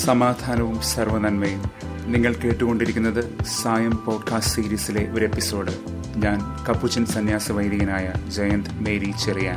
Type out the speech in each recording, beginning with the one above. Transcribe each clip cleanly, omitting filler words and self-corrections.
സമാധാനവും സർവ്വനന്മയും. നിങ്ങൾ കേട്ടുകൊണ്ടിരിക്കുന്നത് സായം പോഡ്കാസ്റ്റ് സീരീസിലെ ഒരു എപ്പിസോഡ്. ഞാൻ കപ്പുച്ചൻ സന്യാസ വൈദികനായ ജയന്ത് മേരി ചെറിയാൻ.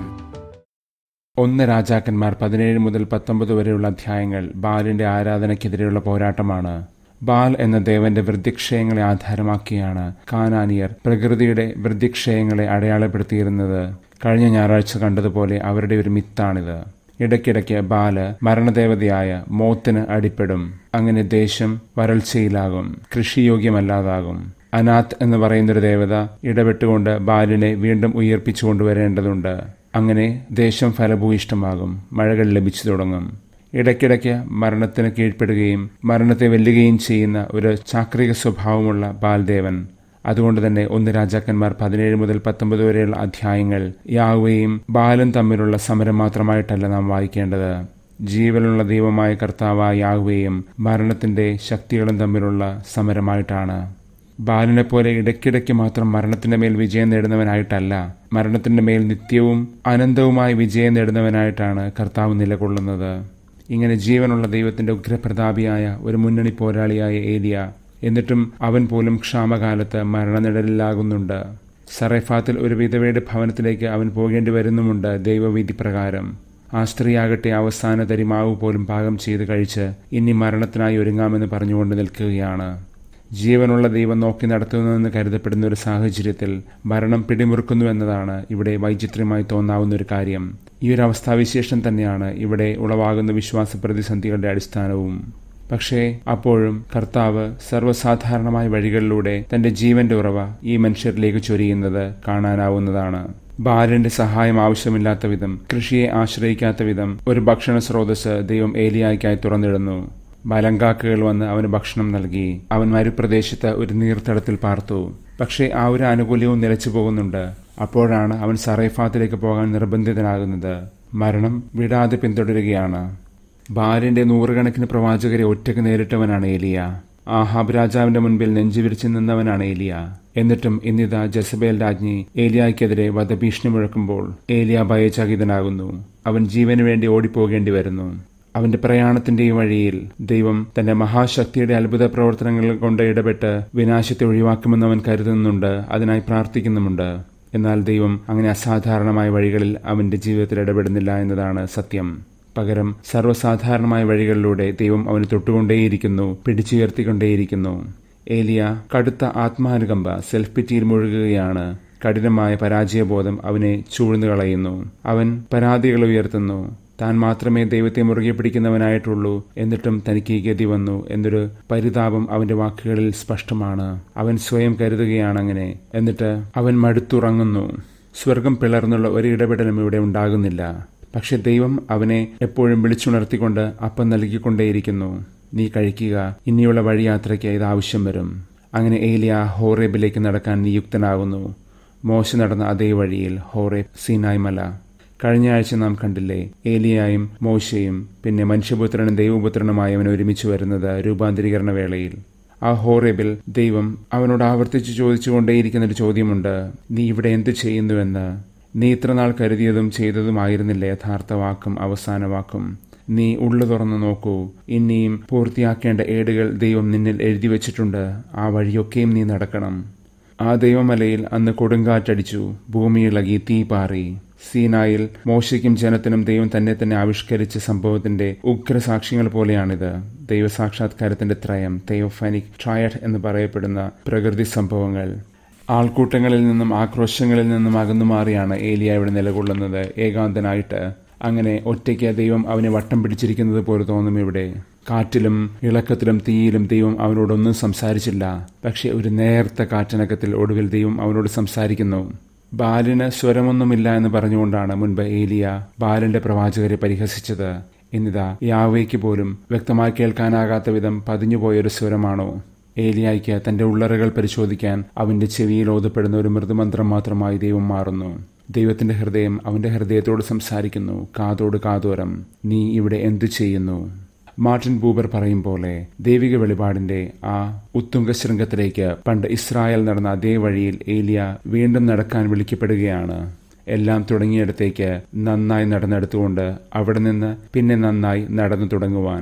1 രാജാക്കന്മാർ 17 മുതൽ 19 വരെയുള്ള അധ്യായങ്ങൾ ബാലിന്റെ ആരാധനയ്ക്കെതിരെയുള്ള പോരാട്ടമാണ്. ബാൽ എന്ന ദേവന്റെ വൃദ്ധിക്ഷയങ്ങളെ ആധാരമാക്കിയാണ് കാനാനിയർ പ്രകൃതിയുടെ വൃദ്ധിക്ഷയങ്ങളെ അടയാളപ്പെടുത്തിയിരുന്നത്. കഴിഞ്ഞ ഞായറാഴ്ച കണ്ടതുപോലെ അവരുടെ ഒരു മിത്താണിത്. ഇടയ്ക്കിടയ്ക്ക് ബാല് മരണദേവതയായ മോത്തിന് അടിപ്പെടും. അങ്ങനെ ദേശം വരൾച്ചയിലാകും, കൃഷിയോഗ്യമല്ലാതാകും. അനാത്ത് എന്ന് പറയുന്നൊരു ദേവത ഇടപെട്ടുകൊണ്ട് ബാലിനെ വീണ്ടും ഉയർപ്പിച്ചു കൊണ്ടുവരേണ്ടതുണ്ട്. അങ്ങനെ ദേശം ഫലഭൂയിഷ്ടമാകും, മഴകൾ ലഭിച്ചു തുടങ്ങും. ഇടയ്ക്കിടയ്ക്ക് മരണത്തിന് കീഴ്പ്പെടുകയും മരണത്തെ വെല്ലുകയും ചെയ്യുന്ന ഒരു ചാക്രിക സ്വഭാവമുള്ള ബാൽദേവൻ. അതുകൊണ്ട് തന്നെ 1 രാജാക്കന്മാർ 17 മുതൽ 19 വരെയുള്ള അധ്യായങ്ങൾ യാഹ്വേയും ബാലും തമ്മിലുള്ള സമരം മാത്രമായിട്ടല്ല നാം വായിക്കേണ്ടത്. ജീവനുള്ള ദൈവമായ കർത്താവായ യാഹ്വേയും മരണത്തിന്റെ ശക്തികളും തമ്മിലുള്ള സമരമായിട്ടാണ്. ബാലിനെ പോലെ ഇടയ്ക്കിടയ്ക്ക് മാത്രം മരണത്തിന്റെ മേൽ വിജയം നേടുന്നവനായിട്ടല്ല, മരണത്തിന്റെ മേൽ നിത്യവും അനന്തവുമായ വിജയം നേടുന്നവനായിട്ടാണ് കർത്താവ് നിലകൊള്ളുന്നത്. ഇങ്ങനെ ജീവനുള്ള ദൈവത്തിന്റെ ഉഗ്രപ്രതാപിയായ ഒരു മുന്നണി പോരാളിയായ ഏലിയ, എന്നിട്ടും അവൻ പോലും ക്ഷാമകാലത്ത് മരണനിഴലിലാകുന്നുണ്ട്. സറേഫാത്തിൽ ഒരു വിധവയുടെ ഭവനത്തിലേക്ക് അവൻ പോകേണ്ടി വരുന്നുമുണ്ട് ദൈവവിധി പ്രകാരം. ആ സ്ത്രീയാകട്ടെ അവസാന തരിമാവ് പോലും പാകം ചെയ്ത് കഴിച്ച് ഇനി മരണത്തിനായി ഒരുങ്ങാമെന്ന് പറഞ്ഞുകൊണ്ട് നിൽക്കുകയാണ്. ജീവനുള്ള ദൈവം നോക്കി നടത്തുന്നതെന്ന് കരുതപ്പെടുന്ന ഒരു സാഹചര്യത്തിൽ മരണം പിടിമുറുക്കുന്നു എന്നതാണ് ഇവിടെ വൈചിത്ര്യമായി തോന്നാവുന്ന ഒരു കാര്യം. ഈ ഒരു അവസ്ഥാവിശേഷം തന്നെയാണ് ഇവിടെ ഉളവാകുന്ന വിശ്വാസ പ്രതിസന്ധികളുടെ അടിസ്ഥാനവും. പക്ഷേ അപ്പോഴും കർത്താവ് സർവ്വസാധാരണമായ വഴികളിലൂടെ തന്റെ ജീവന്റെ ഉറവ ഈ മനുഷ്യരിലേക്ക് ചൊരിയുന്നത് കാണാനാവുന്നതാണ്. ബാലിന്റെ സഹായം ആവശ്യമില്ലാത്ത വിധം, കൃഷിയെ ആശ്രയിക്കാത്ത വിധം ഒരു ഭക്ഷണ സ്രോതസ് ദൈവം ഏലിയായ്ക്കായി തുറന്നിടുന്നു. മലങ്കാക്കകൾ വന്ന് അവന് ഭക്ഷണം നൽകി. അവൻ മരുപ്രദേശത്ത് ഒരു നീർത്തടത്തിൽ പാർത്തു. പക്ഷേ ആ ഒരു ആനുകൂല്യവും നിലച്ചു പോകുന്നുണ്ട്. അപ്പോഴാണ് അവൻ സറേഫാത്തിലേക്ക് പോകാൻ നിർബന്ധിതനാകുന്നത്. മരണം വിടാതെ പിന്തുടരുകയാണ്. ബാലിന്റെ 100 കണക്കിന് പ്രവാചകരെ ഒറ്റയ്ക്ക് നേരിട്ടവനാണ് ഏലിയ. ആഹാബ് രാജാവിന്റെ മുൻപിൽ നെഞ്ചുവിരിച്ചു നിന്നവനാണ് ഏലിയ. എന്നിട്ടും ഇന്നിതാ ജെസബേൽ രാജ്ഞി ഏലിയായ്ക്കെതിരെ വധഭീഷണി മുഴക്കുമ്പോൾ ഏലിയ ഭയചകിതനാകുന്നു. അവൻ ജീവന് വേണ്ടി ഓടിപ്പോകേണ്ടി വരുന്നു. അവന്റെ പ്രയാണത്തിന്റെ ഈ വഴിയിൽ ദൈവം തന്റെ മഹാശക്തിയുടെ അത്ഭുത പ്രവർത്തനങ്ങൾ കൊണ്ട് ഇടപെട്ട് വിനാശത്തെ ഒഴിവാക്കുമെന്ന് അവൻ കരുതുന്നുണ്ട്, അതിനായി പ്രാർത്ഥിക്കുന്നുമുണ്ട്. എന്നാൽ ദൈവം അങ്ങനെ അസാധാരണമായ വഴികളിൽ അവന്റെ ജീവിതത്തിൽ ഇടപെടുന്നില്ല എന്നതാണ് സത്യം. പകരം സർവ്വസാധാരണമായ വഴികളിലൂടെ ദൈവം അവന് തൊട്ടുകൊണ്ടേയിരിക്കുന്നു, പിടിച്ചുയർത്തിക്കൊണ്ടേയിരിക്കുന്നു. ഏലിയ കടുത്ത ആത്മാനുകമ്പ, സെൽഫ് പിറ്റിയിൽ മുഴുകുകയാണ്. കഠിനമായ പരാജയബോധം അവനെ ചൂഴ്ന്നു കളയുന്നു. അവൻ പരാതികൾ ഉയർത്തുന്നു. താൻ മാത്രമേ ദൈവത്തെ മുറുകെ പിടിക്കുന്നവനായിട്ടുള്ളൂ, എന്നിട്ടും തനിക്ക് ഈ ഗതി വന്നു എന്നൊരു പരിതാപം അവന്റെ വാക്കുകളിൽ സ്പഷ്ടമാണ്. അവൻ സ്വയം കരുതുകയാണങ്ങനെ. എന്നിട്ട് അവൻ മടുത്തുറങ്ങുന്നു. സ്വർഗം പിളർന്നുള്ള ഒരു ഇടപെടലും ഇവിടെ ഉണ്ടാകുന്നില്ല. പക്ഷെ ദൈവം അവനെ എപ്പോഴും വിളിച്ചുണർത്തിക്കൊണ്ട് അപ്പം നൽകിക്കൊണ്ടേയിരിക്കുന്നു. നീ കഴിക്കുക, ഇനിയുള്ള വഴിയാത്രയ്ക്ക് ഇത് ആവശ്യം വരും. അങ്ങനെ ഏലിയ ഹോറേബിലേക്ക് നടക്കാൻ നിയുക്തനാകുന്നു. മോശ നടന്ന അതേ വഴിയിൽ, ഹോറേബ്, സീനായ് മല. കഴിഞ്ഞ ആഴ്ച നാം കണ്ടില്ലേ, ഏലിയായും മോശയും പിന്നെ മനുഷ്യപുത്രനും ദൈവപുത്രനുമായി അവൻ ഒരുമിച്ച് വരുന്നത് രൂപാന്തരീകരണ വേളയിൽ. ആ ഹോറേബിൽ ദൈവം അവനോട് ആവർത്തിച്ച് ചോദിച്ചുകൊണ്ടേയിരിക്കുന്നൊരു ചോദ്യമുണ്ട്. നീ ഇവിടെ എന്ത് ചെയ്യുന്നുവെന്ന്. നീ ഇത്രനാൾ കരുതിയതും ചെയ്തതുമായിരുന്നില്ല യഥാർത്ഥ വാക്കും അവസാന വാക്കും. നീ ഉള്ളു തുറന്നു നോക്കൂ. ഇനിയും പൂർത്തിയാക്കേണ്ട ഏടുകൾ ദൈവം നിന്നിൽ എഴുതി വച്ചിട്ടുണ്ട്. ആ വഴിയൊക്കെയും നീ നടക്കണം. ആ ദൈവമലയിൽ അന്ന് കൊടുങ്കാറ്റടിച്ചു, ഭൂമിയിളകി, തീ പാറി. സീനായിൽ മോശയ്ക്കും ജനത്തിനും ദൈവം തന്നെ ആവിഷ്കരിച്ച സംഭവത്തിന്റെ ഉഗ്രസാക്ഷ്യങ്ങൾ പോലെയാണിത്. ദൈവസാക്ഷാത്കാരത്തിന്റെ ത്രയം, തെയോഫാനിക് ട്രയഡ് എന്ന് പറയപ്പെടുന്ന പ്രകൃതി സംഭവങ്ങൾ. ആൾക്കൂട്ടങ്ങളിൽ നിന്നും ആക്രോശങ്ങളിൽ നിന്നും അകന്നുമാറിയാണ് ഏലിയ ഇവിടെ നിലകൊള്ളുന്നത്, ഏകാന്തനായിട്ട്. അങ്ങനെ ഒറ്റയ്ക്ക് ദൈവം അവനെ വട്ടം പിടിച്ചിരിക്കുന്നത് പോലെ തോന്നും ഇവിടെ. കാറ്റിലും ഇളക്കത്തിലും തീയിലും ദൈവം അവനോടൊന്നും സംസാരിച്ചില്ല. പക്ഷെ ഒരു നേർത്ത കാറ്റനക്കത്തിൽ ഒടുവിൽ ദൈവം അവനോട് സംസാരിക്കുന്നു. ബാലിന് സ്വരമൊന്നുമില്ല എന്ന് പറഞ്ഞുകൊണ്ടാണ് മുൻപ് ഏലിയ ബാലിന്റെ പ്രവാചകരെ പരിഹസിച്ചത്. എന്നിതാ യാഹ്വേയ്ക്ക് പോലും വ്യക്തമായി കേൾക്കാനാകാത്ത വിധം പതിഞ്ഞുപോയൊരു സ്വരമാണോ? ഏലിയായ്ക്ക് തന്റെ ഉള്ളറകൾ പരിശോധിക്കാൻ അവന്റെ ചെവിയിൽ ഓതപ്പെടുന്ന ഒരു മൃദുമന്ത്രം മാത്രമായി ദൈവം മാറുന്നു. ദൈവത്തിന്റെ ഹൃദയം അവന്റെ ഹൃദയത്തോട് സംസാരിക്കുന്നു, കാതോട് കാതോരം. നീ ഇവിടെ എന്തു ചെയ്യുന്നു? മാർട്ടിൻ ബൂബർ പറയും പോലെ ദൈവിക വെളിപാടിന്റെ ആ ഉത്തുംഗ ശൃംഗത്തിലേക്ക് പണ്ട് ഇസ്രായേൽ നടന്ന അതേ വഴിയിൽ ഏലിയ വീണ്ടും നടക്കാൻ വിളിക്കപ്പെടുകയാണ്. എല്ലാം തുടങ്ങിയിടത്തേക്ക് നന്നായി നടന്നെടുത്തുകൊണ്ട് അവിടെ നിന്ന് പിന്നെ നന്നായി നടന്നു തുടങ്ങുവാൻ.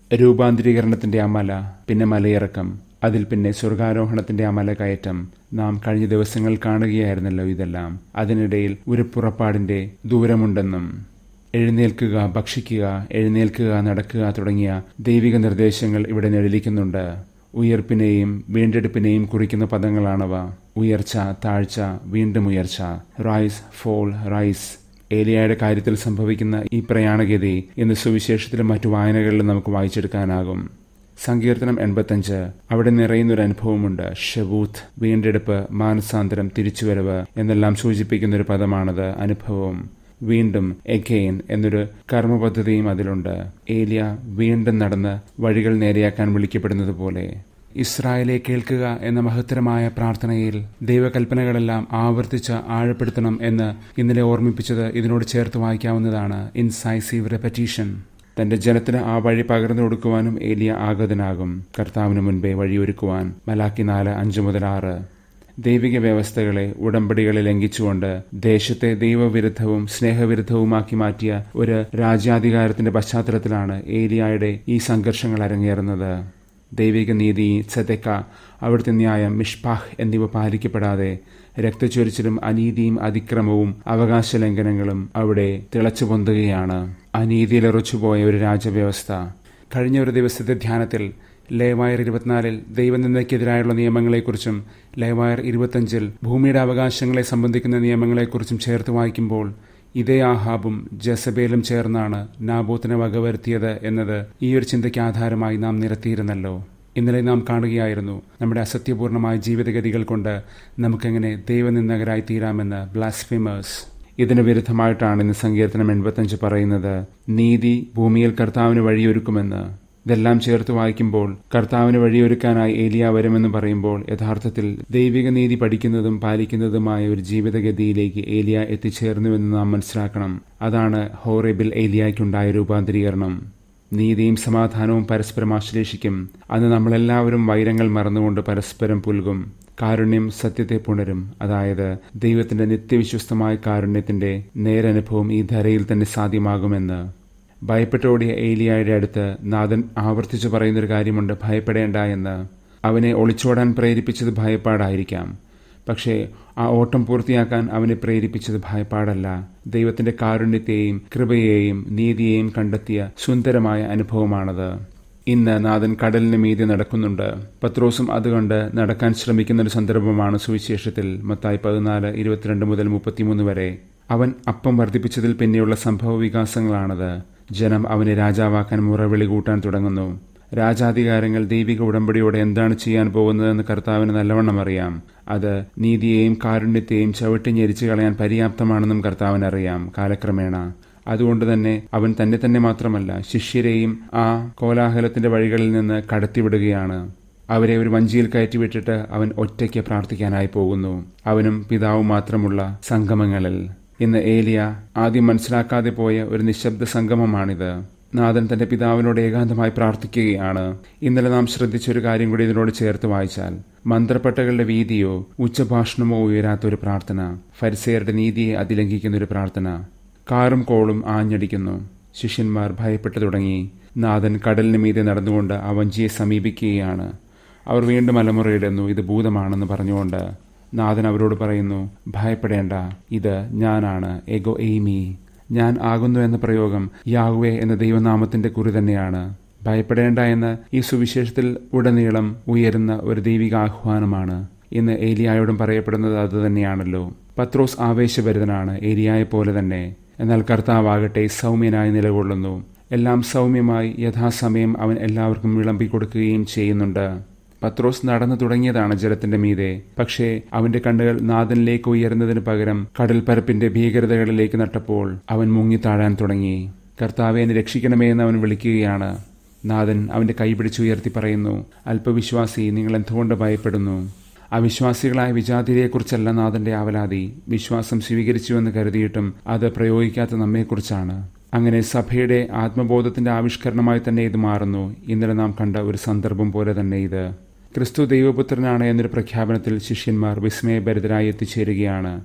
രൂപാന്തരീകരണത്തിന്റെ ആ മല, പിന്നെ മലയിറക്കം, അതിൽ പിന്നെ സ്വർഗാരോഹണത്തിന്റെ ആ മല കയറ്റം. നാം കഴിഞ്ഞ ദിവസങ്ങൾ കാണുകയായിരുന്നല്ലോ ഇതെല്ലാം. അതിനിടയിൽ ഒരു പുറപ്പാടിന്റെ ദൂരമുണ്ടെന്നും എഴുന്നേൽക്കുക, ഭക്ഷിക്കുക, എഴുന്നേൽക്കുക, നടക്കുക തുടങ്ങിയ ദൈവിക നിർദ്ദേശങ്ങൾ ഇവിടെ നിഴലിക്കുന്നുണ്ട്. ഉയർപ്പിനെയും വീണ്ടെടുപ്പിനെയും കുറിക്കുന്ന പദങ്ങളാണവ. ഉയർച്ച, താഴ്ച, വീണ്ടും ഉയർച്ച. Rice, fall, rice. ഏലിയായുടെ കാര്യത്തിൽ സംഭവിക്കുന്ന ഈ പ്രയാണഗതി ഇന്ന് സുവിശേഷത്തിലും മറ്റു വായനകളിലും നമുക്ക് വായിച്ചെടുക്കാനാകും. സങ്കീർത്തനം 85 അവിടെ നിറയുന്നൊരു അനുഭവമുണ്ട്. ഷെവൂത്ത്, വീണ്ടെടുപ്പ്, മാനസാന്തരം, തിരിച്ചുവരവ് എന്നെല്ലാം സൂചിപ്പിക്കുന്നൊരു പദമാണത്. അനുഭവം. വീണ്ടും എഗെയിൻ എന്നൊരു കർമ്മപദ്ധതിയും അതിലുണ്ട്. ഏലിയ വീണ്ടും നടന്ന് വഴികൾ നേരെയാക്കാൻ വിളിക്കപ്പെടുന്നത് പോലെ. ഇസ്രായേലെ കേൾക്കുക എന്ന മഹത്തരമായ പ്രാർത്ഥനയിൽ ദൈവകൽപ്പനകളെല്ലാം ആവർത്തിച്ച് ആഴപ്പെടുത്തണം എന്ന് ഇന്നലെ ഓർമ്മിപ്പിച്ചത് ഇതിനോട് ചേർത്ത് വായിക്കാവുന്നതാണ്. ഇൻസൈസീവ് റെപ്പറ്റീഷൻ. തന്റെ ജനത്തിന് ആ വഴി പകർന്നു കൊടുക്കുവാനും ഏലിയ ആഗതനാകും, കർത്താവിന് മുൻപേ വഴിയൊരുക്കുവാൻ. മലാക്കി 4:5-6. ദൈവിക വ്യവസ്ഥകളെ, ഉടമ്പടികളെ ലംഘിച്ചുകൊണ്ട് ദേശത്തെ ദൈവവിരുദ്ധവും സ്നേഹവിരുദ്ധവുമാക്കി മാറ്റിയ ഒരു രാജ്യാധികാരത്തിന്റെ പശ്ചാത്തലത്തിലാണ് ഏലിയായുടെ ഈ സംഘർഷങ്ങൾ അരങ്ങേറുന്നത്. ദൈവിക നീതി, ത്സദക്ക, അവിടുത്തെ ന്യായം, മിഷ്പാഹ് എന്നിവ പാലിക്കപ്പെടാതെ രക്തച്ചൊരിച്ചിലും അനീതിയും അതിക്രമവും അവകാശ ലംഘനങ്ങളും അവിടെ തിളച്ചു പൊന്തുകയാണ്. അനീതിയിലുറച്ചുപോയ ഒരു രാജവ്യവസ്ഥ. കഴിഞ്ഞ ഒരു ദിവസത്തെ ധ്യാനത്തിൽ ലേവായർ 24 ദൈവനിന്ദയ്ക്കെതിരായുള്ള നിയമങ്ങളെക്കുറിച്ചും ലേവായർ 25 ഭൂമിയുടെ അവകാശങ്ങളെ സംബന്ധിക്കുന്ന നിയമങ്ങളെക്കുറിച്ചും ചേർത്ത് വായിക്കുമ്പോൾ ഇതേ ആഹാബും ജസബേലും ചേർന്നാണ് നാബോത്തിനെ വകവരുത്തിയത് എന്നത് ഈ ഒരു ചിന്തയ്ക്ക് ആധാരമായി നാം നിരത്തിയിരുന്നല്ലോ. ഇന്നലെ നാം കാണുകയായിരുന്നു നമ്മുടെ അസത്യപൂർണമായ ജീവിതഗതികൾ കൊണ്ട് നമുക്കെങ്ങനെ ദൈവനിന്ദകരായി തീരാമെന്ന്. ബ്ലാസ്ഫേമേഴ്സ്. ഇതിന് വിരുദ്ധമായിട്ടാണ് ഇന്ന് സങ്കീർത്തനം 85 പറയുന്നത്. നീതി ഭൂമിയിൽ കർത്താവിന് വഴിയൊരുക്കുമെന്ന്. ഇതെല്ലാം ചേർത്ത് വായിക്കുമ്പോൾ കർത്താവിന് വഴിയൊരുക്കാനായി ഏലിയ വരുമെന്ന് പറയുമ്പോൾ യഥാർത്ഥത്തിൽ ദൈവിക നീതി പഠിക്കുന്നതും പാലിക്കുന്നതുമായ ഒരു ജീവിതഗതിയിലേക്ക് ഏലിയ എത്തിച്ചേർന്നുവെന്ന് നാം മനസ്സിലാക്കണം. അതാണ് ഹോറേബിൽ ഏലിയായ്ക്കുണ്ടായ രൂപാന്തരീകരണം. നീതിയും സമാധാനവും പരസ്പരം ആശ്ലേഷിക്കും. അന്ന് നമ്മളെല്ലാവരും വൈരങ്ങൾ മറന്നുകൊണ്ട് പരസ്പരം പുൽകും. കാരുണ്യം സത്യത്തെ പുണരും. അതായത് ദൈവത്തിന്റെ നിത്യവിശ്വസ്തമായ കാരുണ്യത്തിന്റെ നേരനുഭവം ഈ ധരയിൽ തന്നെ സാധ്യമാകുമെന്ന്. ഭയപ്പെട്ടോടിയ ഏലിയായുടെ അടുത്ത് നാഥൻ ആവർത്തിച്ചു പറയുന്നൊരു കാര്യമുണ്ട്, ഭയപ്പെടേണ്ട എന്ന്. അവനെ ഒളിച്ചോടാൻ പ്രേരിപ്പിച്ചത് ഭയപ്പാടായിരിക്കാം. പക്ഷേ ആ ഓട്ടം പൂർത്തിയാക്കാൻ അവനെ പ്രേരിപ്പിച്ചത് ഭയപ്പാടല്ല, ദൈവത്തിന്റെ കാരുണ്യത്തെയും കൃപയെയും നീതിയെയും കണ്ടെത്തിയ സുന്ദരമായ അനുഭവമാണത്. ഇന്ന് നാഥൻ കടലിന് മീതെ നടക്കുന്നുണ്ട്. പത്രോസും അതുകൊണ്ട് നടക്കാൻ ശ്രമിക്കുന്ന ഒരു സന്ദർഭമാണ് സുവിശേഷത്തിൽ. മത്തായി 14:22-33 വരെ. അവൻ അപ്പം വർദ്ധിപ്പിച്ചതിൽ പിന്നെയുള്ള സംഭവ വികാസങ്ങളാണത്. ജനം അവനെ രാജാവാക്കാൻ മുറവിളി കൂട്ടാൻ തുടങ്ങുന്നു. രാജാധികാരങ്ങൾ ദൈവിക ഉടമ്പടിയോടെ എന്താണ് ചെയ്യാൻ പോകുന്നതെന്ന് കർത്താവിന് നല്ലവണ്ണം അറിയാം. അത് നീതിയെയും കാരുണ്യത്തെയും ചവിട്ടി ഞെരിച്ചു കളയാൻ പര്യാപ്തമാണെന്നും കർത്താവിനറിയാം കാലക്രമേണ. അതുകൊണ്ട് തന്നെ അവൻ തന്നെ മാത്രമല്ല ശിഷ്യരെയും ആ കോലാഹലത്തിന്റെ വഴികളിൽ നിന്ന് കടത്തിവിടുകയാണ്. അവരെ ഒരു വഞ്ചിയിൽ കയറ്റിവിട്ടിട്ട് അവൻ ഒറ്റയ്ക്ക് പ്രാർത്ഥിക്കാനായി പോകുന്നു, അവനും പിതാവും മാത്രമുള്ള സംഗമങ്ങളിൽ. ഇന്ന് ഏലിയ ആദ്യം മനസ്സിലാക്കാതെ പോയ ഒരു നിശബ്ദ സംഗമമാണിത്. നാഥൻ തന്റെ പിതാവിനോട് ഏകാന്തമായി പ്രാർത്ഥിക്കുകയാണ്. ഇന്നലെ നാം ശ്രദ്ധിച്ചൊരു കാര്യം കൂടി ഇതിനോട് ചേർത്ത് വായിച്ചാൽ, മന്ത്രപ്പട്ടകളുടെ വീതിയോ ഉച്ചഭാഷണമോ ഉയരാത്തൊരു പ്രാർത്ഥന, ഫരിസേയരുടെ നീതിയെ അതിലംഘിക്കുന്നൊരു പ്രാർത്ഥന. കാറും കോളും ആഞ്ഞടിക്കുന്നു. ശിഷ്യന്മാർ ഭയപ്പെട്ടു തുടങ്ങി. നാഥൻ കടലിന് മീതെ നടന്നുകൊണ്ട് ആ വഞ്ചിയെ സമീപിക്കുകയാണ്. അവർ വീണ്ടും അലമുറയിടുന്നു, ഇത് ഭൂതമാണെന്ന് പറഞ്ഞുകൊണ്ട്. നാഥൻ അവരോട് പറയുന്നു, ഭയപ്പെടേണ്ട, ഇത് ഞാനാണ്, എഗോ എയ്മി. ഞാൻ ആകുന്നു എന്ന പ്രയോഗം യാഹ്വേ എന്ന ദൈവനാമത്തിന്റെ കുറി തന്നെയാണ്. ഭയപ്പെടേണ്ട എന്ന് ഈ സുവിശേഷത്തിൽ ഉടനീളം ഉയരുന്ന ഒരു ദൈവിക ആഹ്വാനമാണ്. ഇന്ന് ഏലിയായോടും പറയപ്പെടുന്നത് അതുതന്നെയാണല്ലോ. പത്രോസ് ആവേശഭരിതനാണ്, ഏലിയായെ പോലെ തന്നെ. എന്നാൽ കർത്താവാകട്ടെ സൗമ്യനായി നിലകൊള്ളുന്നു. എല്ലാം സൗമ്യമായി യഥാസമയം അവൻ എല്ലാവർക്കും വിളമ്പിക്കൊടുക്കുകയും ചെയ്യുന്നുണ്ട്. പത്രോസ് നടന്നു തുടങ്ങിയതാണ് ജലത്തിന്റെ മീതെ. പക്ഷേ അവന്റെ കണ്ണുകൾ നാഥനിലേക്ക് ഉയരുന്നതിന് പകരം കടൽപ്പരപ്പിന്റെ ഭീകരതകളിലേക്ക് നട്ടപ്പോൾ അവൻ മുങ്ങിത്താഴാൻ തുടങ്ങി. കർത്താവെ, എന്നെ രക്ഷിക്കണമേ എന്ന് അവൻ വിളിക്കുകയാണ്. നാഥൻ അവന്റെ കൈ പിടിച്ചുയർത്തി പറയുന്നു, അല്പവിശ്വാസി, നിങ്ങൾ എന്തുകൊണ്ട് ഭയപ്പെടുന്നു? അവിശ്വാസികളായ വിജാതിരെക്കുറിച്ചല്ല നാഥന്റെ ആവലാതി. വിശ്വാസം സ്വീകരിച്ചുവെന്ന് കരുതിയിട്ടും അത് പ്രയോഗിക്കാത്ത നമ്മെക്കുറിച്ചാണ്. അങ്ങനെ സഭയുടെ ആത്മബോധത്തിന്റെ ആവിഷ്കരണമായി തന്നെ ഇത് മാറുന്നു. ഇന്നലെ നാം കണ്ട ഒരു സന്ദർഭം പോലെ തന്നെ ഇത്. ക്രിസ്തു ദൈവപുത്രനാണ് എന്നൊരു പ്രഖ്യാപനത്തിൽ ശിഷ്യന്മാർ വിസ്മയഭരിതരായി എത്തിച്ചേരുകയാണ്.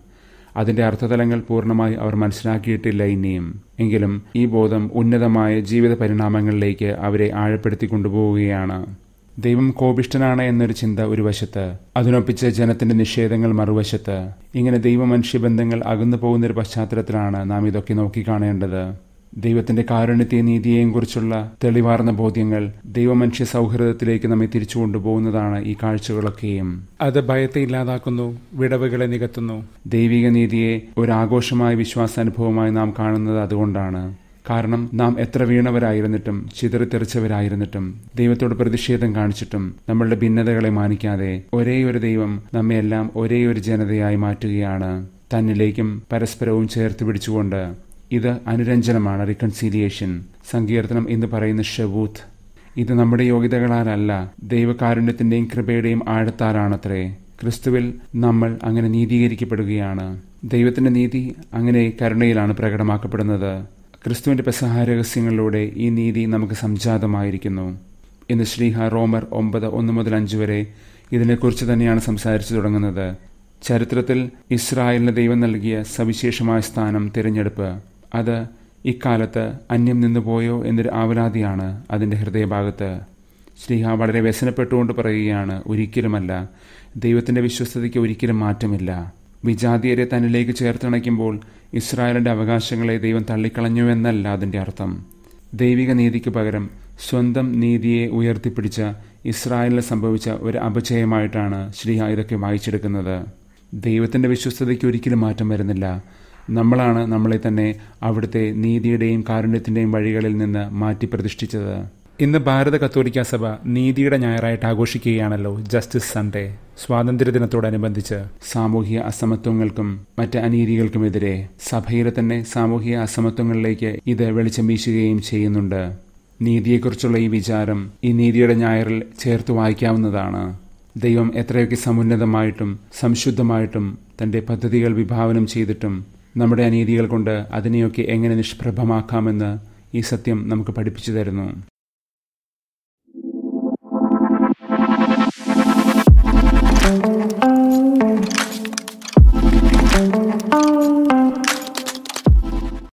അതിന്റെ അർത്ഥതലങ്ങൾ പൂർണ്ണമായി അവർ മനസ്സിലാക്കിയിട്ടില്ല ഇനിയും. എങ്കിലും ഈ ബോധം ഉന്നതമായ ജീവിത പരിണാമങ്ങളിലേക്ക് അവരെ ആഴപ്പെടുത്തി കൊണ്ടുപോവുകയാണ്. ദൈവം കോപിഷ്ഠനാണ് എന്നൊരു ചിന്ത ഒരു വശത്ത്, അതിനൊപ്പിച്ച് ജനത്തിന്റെ നിഷേധങ്ങൾ മറുവശത്ത്. ഇങ്ങനെ ദൈവ മനുഷ്യബന്ധങ്ങൾ അകന്നു പോകുന്നൊരു പശ്ചാത്തലത്തിലാണ് നാം ഇതൊക്കെ നോക്കിക്കാണേണ്ടത്. ദൈവത്തിന്റെ കാരുണ്യത്തെയും നീതിയെയും കുറിച്ചുള്ള തെളിവാർന്ന ബോധ്യങ്ങൾ ദൈവമനുഷ്യ സൗഹൃദത്തിലേക്ക് നമ്മെ തിരിച്ചു കൊണ്ടുപോകുന്നതാണ് ഈ കാഴ്ചകളൊക്കെയും. അത് ഭയത്തെ ഇല്ലാതാക്കുന്നു, വിടവുകളെ നികത്തുന്നു. ദൈവിക നീതിയെ ഒരു ആഘോഷമായ വിശ്വാസാനുഭവമായി നാം കാണുന്നത് അതുകൊണ്ടാണ്. കാരണം നാം എത്ര വീണവരായിരുന്നിട്ടും ചിതറിത്തെറിച്ചവരായിരുന്നിട്ടും ദൈവത്തോട് പ്രതിഷേധം കാണിച്ചിട്ടും നമ്മളുടെ ഭിന്നതകളെ മാനിക്കാതെ ഒരേയൊരു ദൈവം നമ്മയെല്ലാം ഒരേയൊരു ജനതയായി മാറ്റുകയാണ്, തന്നിലേക്കും പരസ്പരവും ചേർത്ത് പിടിച്ചുകൊണ്ട്. ഇത് അനുരഞ്ജനമാണ്, റിക്കൺസീലിയേഷൻ. സങ്കീർത്തനം ഇന്ന് പറയുന്ന ഷവൂത്ത്. ഇത് നമ്മുടെ യോഗ്യതകളാലല്ല, ദൈവകാരുണ്യത്തിന്റെയും കൃപയുടെയും ആഴത്താലാണത്രേ. ക്രിസ്തുവിൽ നമ്മൾ അങ്ങനെ നീതീകരിക്കപ്പെടുകയാണ്. ദൈവത്തിന്റെ നീതി അങ്ങനെ കരുണയിലാണ് പ്രകടമാക്കപ്പെടുന്നത്. ക്രിസ്തുവിന്റെ പെസഹ രഹസ്യങ്ങളിലൂടെ ഈ നീതി നമുക്ക് സംജാതമായിരിക്കുന്നു. ഇന്ന് ശ്ലീഹ റോമർ 9:1-5 വരെ ഇതിനെക്കുറിച്ച് തന്നെയാണ് സംസാരിച്ചു തുടങ്ങുന്നത്. ചരിത്രത്തിൽ ഇസ്രായേലിന് ദൈവം നൽകിയ സവിശേഷമായ സ്ഥാനം, തിരഞ്ഞെടുപ്പ്, അത് ഇക്കാലത്ത് അന്യം നിന്നുപോയോ എന്നൊരു ആവലാതിയാണ് അതിൻ്റെ ഹൃദയഭാഗത്ത്. ശ്ലീഹ വളരെ വ്യസനപ്പെട്ടുകൊണ്ട് പറയുകയാണ്, ഒരിക്കലുമല്ല, ദൈവത്തിൻ്റെ വിശ്വസ്തതയ്ക്ക് ഒരിക്കലും മാറ്റമില്ല. വിജാതീയരെ തന്നിലേക്ക് ചേർത്തിണയ്ക്കുമ്പോൾ ഇസ്രായേലിന്റെ അവകാശങ്ങളെ ദൈവം തള്ളിക്കളഞ്ഞുവെന്നല്ല അതിൻ്റെ അർത്ഥം. ദൈവിക നീതിക്ക് പകരം സ്വന്തം നീതിയെ ഉയർത്തിപ്പിടിച്ച ഇസ്രായേലിന് സംഭവിച്ച ഒരു അപജയമായിട്ടാണ് ശ്ലീഹ ഇതൊക്കെ വായിച്ചെടുക്കുന്നത്. ദൈവത്തിന്റെ വിശ്വസ്തതയ്ക്ക് ഒരിക്കലും മാറ്റം വരുന്നില്ല. നമ്മളാണ് നമ്മളെ തന്നെ അവിടുത്തെ നീതിയുടെയും കാരുണ്യത്തിന്റെയും വഴികളിൽ നിന്ന് മാറ്റി പ്രതിഷ്ഠിച്ചത്. ഇന്ന് ഭാരത കത്തോലിക്ക സഭ നീതിയുടെ ഞായറായിട്ട് ആഘോഷിക്കുകയാണല്ലോ, ജസ്റ്റിസ് സൺഡേ. സ്വാതന്ത്ര്യദിനത്തോടനുബന്ധിച്ച് സാമൂഹിക അസമത്വങ്ങൾക്കും മറ്റ് അനീതികൾക്കുമെതിരെ സഭയിലെ തന്നെ സാമൂഹിക അസമത്വങ്ങളിലേക്ക് ഇത് വെളിച്ചം വീശുകയും ചെയ്യുന്നുണ്ട്. നീതിയെക്കുറിച്ചുള്ള ഈ വിചാരം ഈ നീതിയുടെ ഞായറിൽ ചേർത്ത് വായിക്കാവുന്നതാണ്. ദൈവം എത്രയൊക്കെ സമുന്നതമായിട്ടും സംശുദ്ധമായിട്ടും തന്റെ പദ്ധതികൾ വിഭാവനം ചെയ്തിട്ടും നമ്മുടെ അനീതികൾ കൊണ്ട് അതിനെയൊക്കെ എങ്ങനെ നിഷ്പ്രഭമാക്കാമെന്ന് ഈ സത്യം നമുക്ക് പഠിപ്പിച്ചു തരുന്നു.